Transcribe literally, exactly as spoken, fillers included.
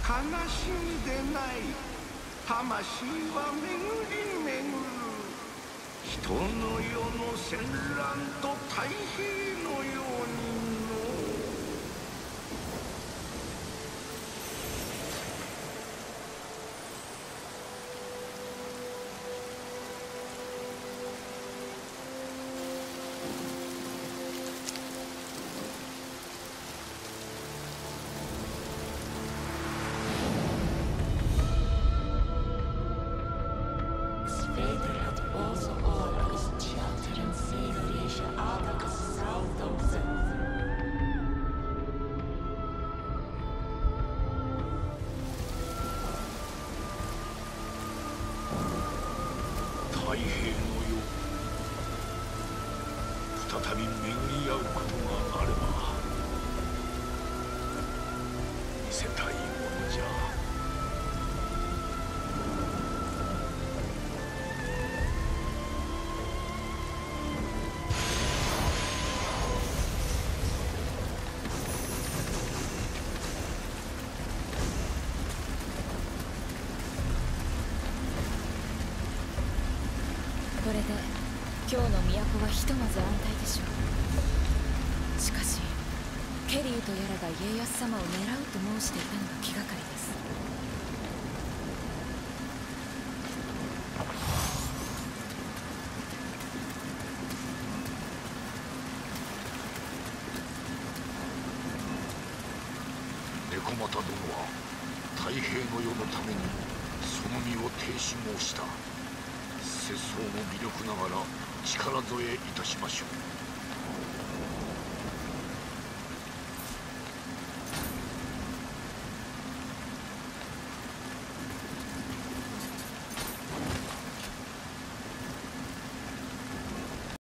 悲しみでない。魂は巡り巡る。人の世の戦乱と太平のようにの。太平の世、再び巡り合うことがあれば見せたいものじゃ。 これで今日の都はひとまず安泰でしょう。しかしケリーとやらが家康様を狙うと申していたのが気がかりです。 猫又殿は太平の世のためにその身を挺し申した。節操の微力ながら力添えいたしましょう。